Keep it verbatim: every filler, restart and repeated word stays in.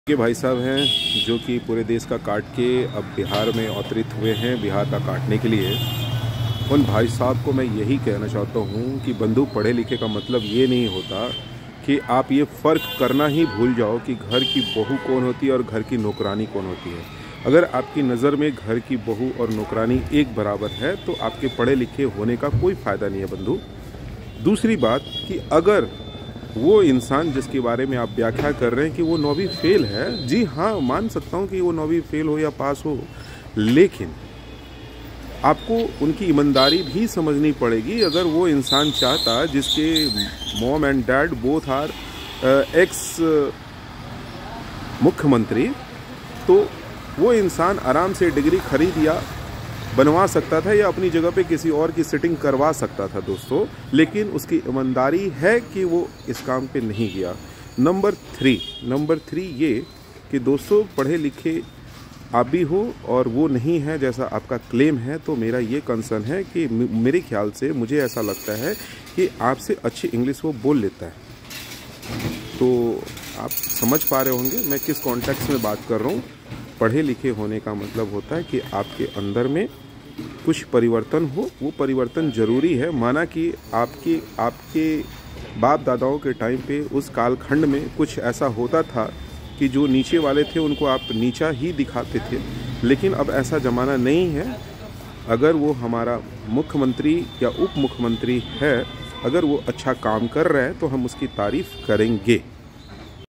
के भाई साहब हैं जो कि पूरे देश का काट के अब बिहार में अवतरित हुए हैं बिहार का काटने के लिए। उन भाई साहब को मैं यही कहना चाहता हूँ कि बंधु, पढ़े लिखे का मतलब ये नहीं होता कि आप ये फ़र्क करना ही भूल जाओ कि घर की बहू कौन होती है और घर की नौकरानी कौन होती है। अगर आपकी नज़र में घर की बहू और नौकरानी एक बराबर है तो आपके पढ़े लिखे होने का कोई फ़ायदा नहीं है बंधु। दूसरी बात कि अगर वो इंसान जिसके बारे में आप व्याख्या कर रहे हैं कि वो नौवीं फेल है, जी हाँ, मान सकता हूँ कि वो नौवीं फेल हो या पास हो, लेकिन आपको उनकी ईमानदारी भी समझनी पड़ेगी। अगर वो इंसान चाहता जिसके mom and dad both are ex मुख्यमंत्री, तो वो इंसान आराम से डिग्री खरीद या बनवा सकता था या अपनी जगह पे किसी और की सिटिंग करवा सकता था दोस्तों, लेकिन उसकी ईमानदारी है कि वो इस काम पे नहीं गया। नंबर थ्री नंबर थ्री ये कि दोस्तों, पढ़े लिखे आप भी हो और वो नहीं है जैसा आपका क्लेम है, तो मेरा ये कंसर्न है कि मेरे ख्याल से मुझे ऐसा लगता है कि आपसे अच्छी इंग्लिश वो बोल लेता है। तो आप समझ पा रहे होंगे मैं किस कॉन्टेक्स्ट में बात कर रहा हूँ। पढ़े लिखे होने का मतलब होता है कि आपके अंदर में कुछ परिवर्तन हो। वो परिवर्तन ज़रूरी है। माना कि आपके आपके बाप दादाओं के टाइम पे उस कालखंड में कुछ ऐसा होता था कि जो नीचे वाले थे उनको आप नीचा ही दिखाते थे, लेकिन अब ऐसा ज़माना नहीं है। अगर वो हमारा मुख्यमंत्री या उप मुख्यमंत्री है, अगर वो अच्छा काम कर रहा है तो हम उसकी तारीफ़ करेंगे।